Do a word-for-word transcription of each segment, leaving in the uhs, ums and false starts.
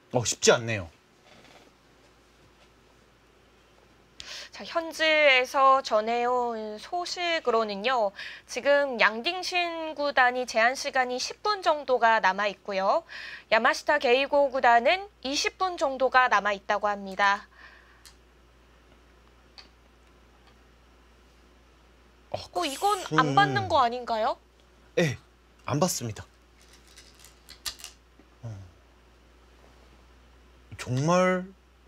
어, 쉽지 않네요. 자, 현지에서 전해온 소식으로는요. 지금 양딩신 구단이 제한 시간이 십 분 정도가 남아 있고요. 야마시타 게이고 구단은 이십 분 정도가 남아 있다고 합니다. 어, 어, 그 이건 안 받는 수는 거 아닌가요? 예, 안 받습니다. 어, 정말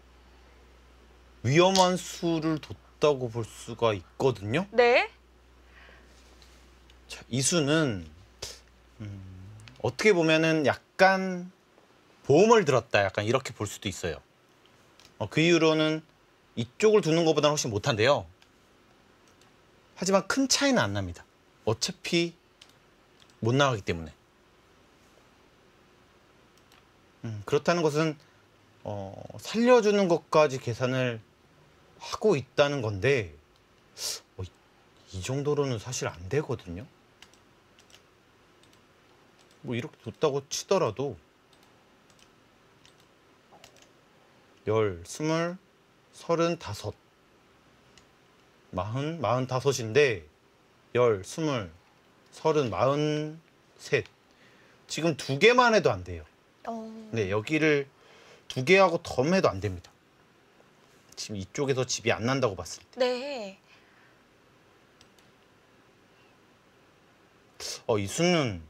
위험한 수를 뒀다고 볼 수가 있거든요. 네. 자, 이 수는 음, 어떻게 보면은 약간 보험을 들었다, 약간 이렇게 볼 수도 있어요. 어, 그 이후로는 이쪽을 두는 것보다는 훨씬 못한데요. 하지만 큰 차이는 안 납니다. 어차피 못 나가기 때문에. 음, 그렇다는 것은 어, 살려주는 것까지 계산을 하고 있다는 건데 어, 이 정도로는 사실 안 되거든요. 뭐 이렇게 뒀다고 치더라도 열, 스물, 서른다섯, 마흔, 마흔다섯인데 열, 스물, 서른, 마흔셋. 지금 두 개만 해도 안 돼요. 어... 네, 여기를 두 개하고 더 해도 안 됩니다. 지금 이쪽에서 집이 안 난다고 봤을 때. 네. 어, 이 수는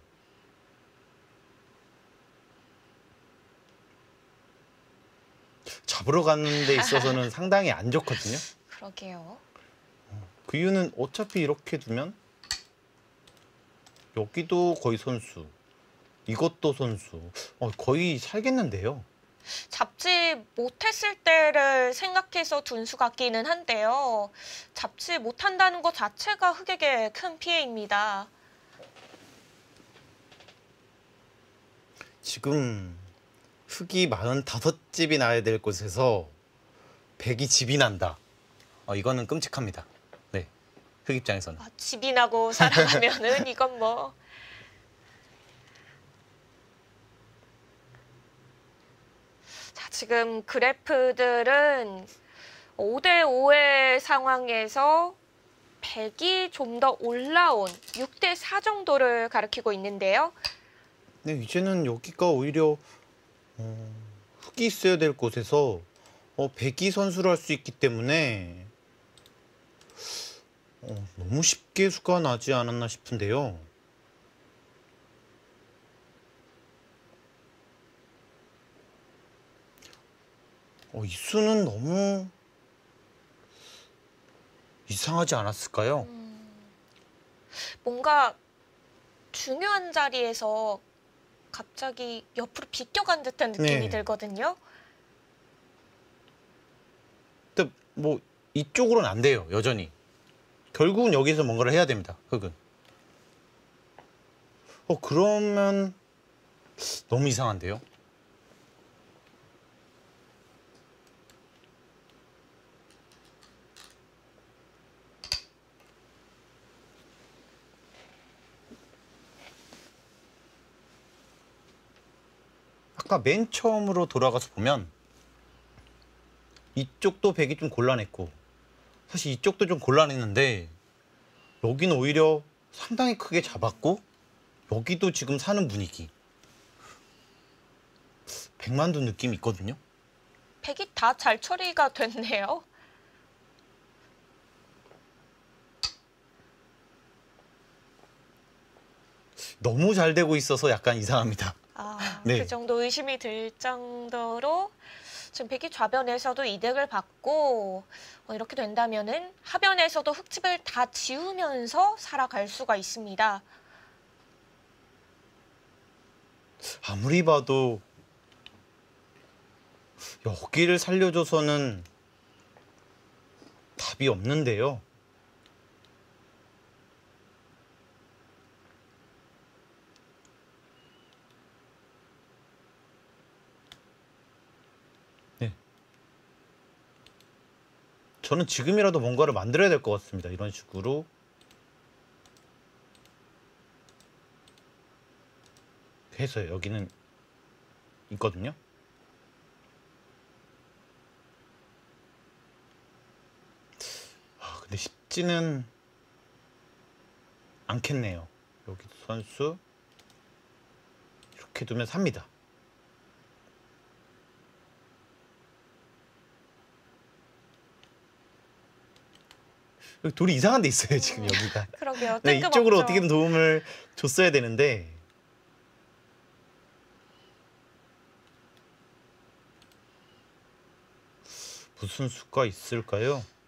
잡으러 가는 데 있어서는 상당히 안 좋거든요. 그러게요. 그 이유는 어차피 이렇게 두면 여기도 거의 선수, 이것도 선수. 어, 거의 살겠는데요. 잡지 못했을 때를 생각해서 둔 수 같기는 한데요. 잡지 못한다는 것 자체가 흑에게 큰 피해입니다. 지금 흑이 마흔다섯 집이 나야 될 곳에서 백이 집이 난다. 어, 이거는 끔찍합니다. 네, 흑 입장에서는. 아, 집이 나고 살아가면은 이건 뭐... 자, 지금 그래프들은 오 대 오의 상황에서 백이 좀 더 올라온 육 대 사 정도를 가리키고 있는데요. 네, 이제는 여기가 오히려 어, 흑이 있어야 될 곳에서 어, 백이 선수를 할 수 있기 때문에 어, 너무 쉽게 수가 나지 않았나 싶은데요. 어, 이 수는 너무 이상하지 않았을까요? 뭔가 중요한 자리에서 갑자기 옆으로 비껴간 듯한 느낌이 네. 들거든요. 근데 뭐 이쪽으로는 안 돼요, 여전히. 결국은 여기서 뭔가를 해야 됩니다, 흑은. 어, 그러면 너무 이상한데요? 아까 맨 처음으로 돌아가서 보면 이쪽도 백이 좀 곤란했고 사실 이쪽도 좀 곤란했는데 여기는 오히려 상당히 크게 잡았고 여기도 지금 사는 분위기. 백만두 느낌이 있거든요. 백이 다 잘 처리가 됐네요. 너무 잘 되고 있어서 약간 이상합니다. 아, 네. 그 정도 의심이 들 정도로 지금 백이 좌변에서도 이득을 받고 어, 이렇게 된다면은 하변에서도 흙집을 다 지우면서 살아갈 수가 있습니다. 아무리 봐도 여기를 살려줘서는 답이 없는데요. 네. 저는 지금이라도 뭔가를 만들어야 될 것 같습니다. 이런 식으로. 해서 여기는 있거든요. 근데 쉽지는 않겠네요. 여기도 선수 이렇게 두면 삽니다. 여기 돌이 이상한 데 있어요, 지금 여기가. 그러게요. 네, 뜬금없죠. 이쪽으로 어떻게든 도움을 줬어야 되는데. 무슨 수가 있을까요?